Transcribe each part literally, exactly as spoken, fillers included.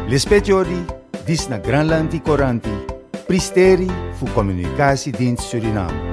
L'espetiori, dis na Granlandi Coranti, pristeri fu Communicatiedienst Suriname.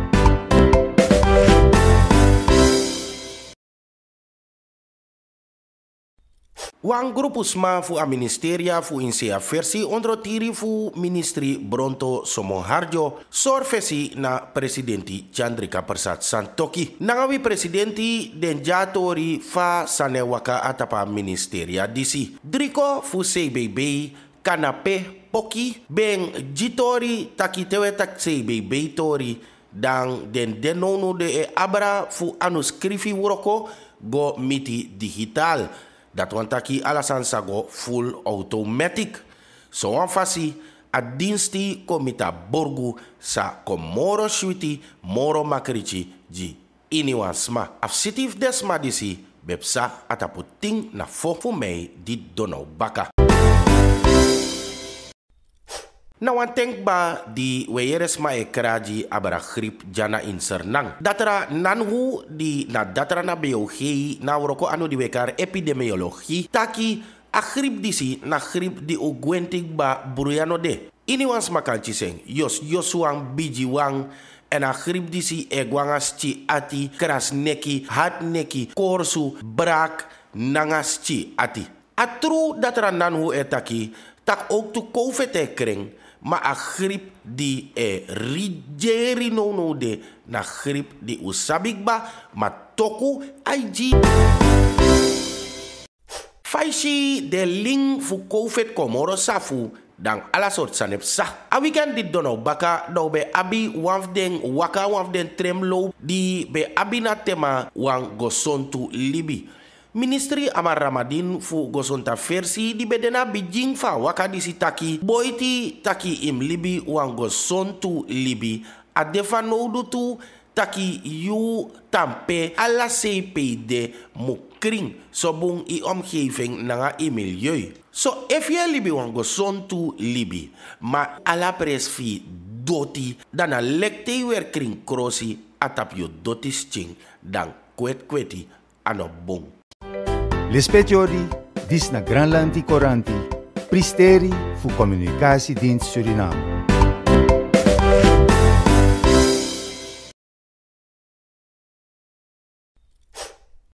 Wan grupo sma fu a ministeria fu insea versi ondro tiri fu ministri Bronto Somoharjo sorfesi na presidenti Chandrika Persat Santoki. Nangawi presidenti den jatori fa sanewaka atapa ministeria disi. Driko fu C B B kanape poki ben jitori taki tewe tak C B B tori dan den denono de e abra fu anuskrifi wuroko go miti digital. Dat want taki alasan sago full automatic. So an fasi a dinsti komita borgu sa komoro shuiti moro makrichi ji iniwan sma. Afsitif desma disi bepsa ataputing na fo fu mei di dono baka. Na wan tenk ba di weyeres ma e kraji abara grip jana insernang. Datara nanhu di na datara na biologi na woroko anu di wekar epidemiologi taki a grip disi na grip di ugwentik ba buruyano de. Ini wan smakan ciseng yos yosuang biji wang en a grip disi e gwangas ci ati kras neki hat neki korsu brak nangas ci ati. Atru datara nanhu etaki tak ook tu covid e kring ma a grip di e rigeri no no de na grip di usabigba ma toku aiji. Faishi de ling fu covid komoro safu dan ala sort sanep sa. A weekend di dono baka do be abi waf den waka waf den tremlo di be abi na tema wang gosontu libi. Ministri Amar Ramadin fu gosonta versi di bedena bijing fa wakadisi taki boiti taki im libi wan gosontu libi a defa noudu tu taki yu tampe ala C P D mukring sobung i omgeving nanga i milieu. So if je libi wan gosontu libi ma ala presfi doti dana lekte wer kring krosi atap yo dotis ching dan kwet kweti ano bong. L'espetiori, dis na Granlandi Coranti, pristeri fu Communicatiedienst Suriname.